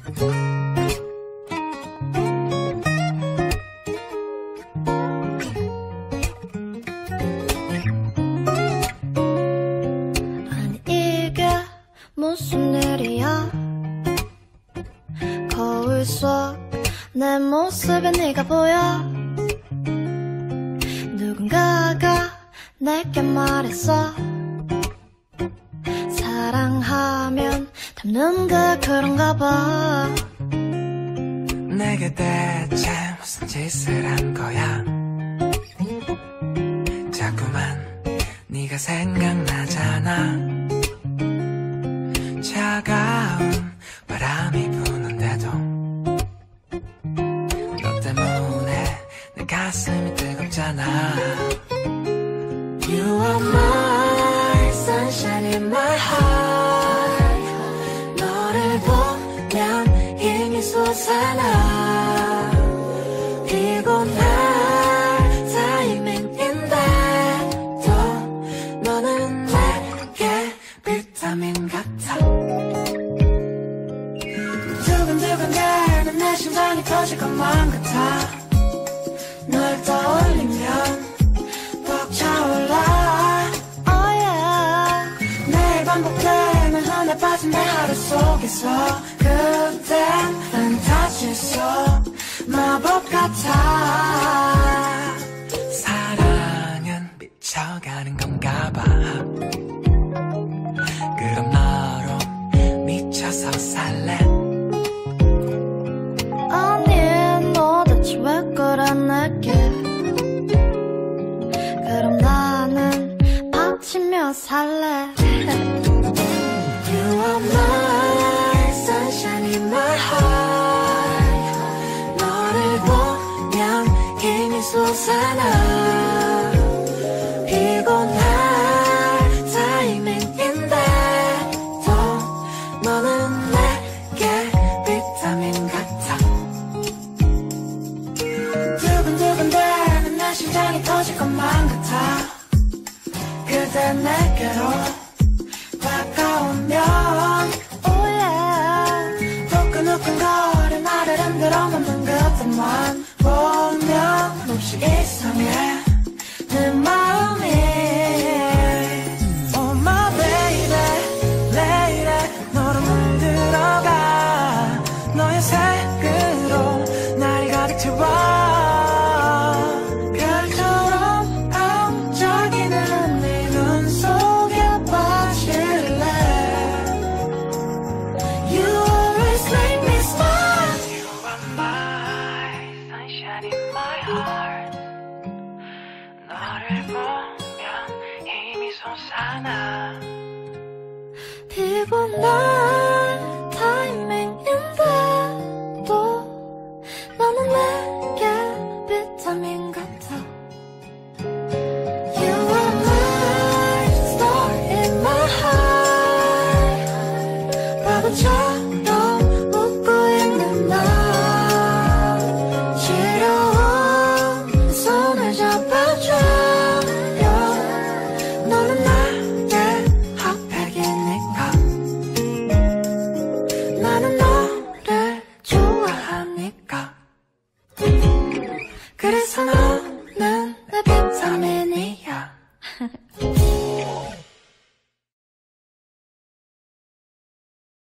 아니 이게 무슨 일이야. 거울 속 내 모습에 네가 보여. 누군가가 내게 말했어. 사랑하면 닮는 게 그런가 봐. 내게 대체 무슨 짓을 한 거야. 자꾸만 네가 생각나잖아. 차가운 바람이 부는데도 너 때문에 내 가슴이 뜨겁잖아. You are my sunshine in my heart. 너를 보면 힘이 솟아나. 피곤할 타이밍인데도 너는 내게 비타민 같아. 두근두근대는 내 심장이 터질 것만 같아. 널 떠올리면 벅 차올라. Oh yeah. 매일 반복되는 하늘 빠진 내 하루 속에서 그댄 판타지 속 마법 같아. 사랑은 미쳐가는 건가 봐. 그럼 너로 미쳐서 살래. 아니 너 대체 왜 그래 내게. 그럼 나는 받치며 살래. You are my sunshine in my heart. 너를 보면 힘이 솟아나. 피곤할 타이밍인데도 너는 내게 비타민 같아. 두근두근대는 내 심장이 터질 것만 같아. 그대 내게로 다가오면 Oh yeah. 후끈후끈거려 나를 흔들어 놓는 그때만 보면 몹시 이상해 내 마음이. Oh my baby lady 너로 물들어가. 너의 색으로 날이 가득 채워. 별처럼 반짝이는 네 눈 속에 빠질래. You always make me smile. You are my sunshine in my heart. 너를 보면 힘이 솟아나. 피곤한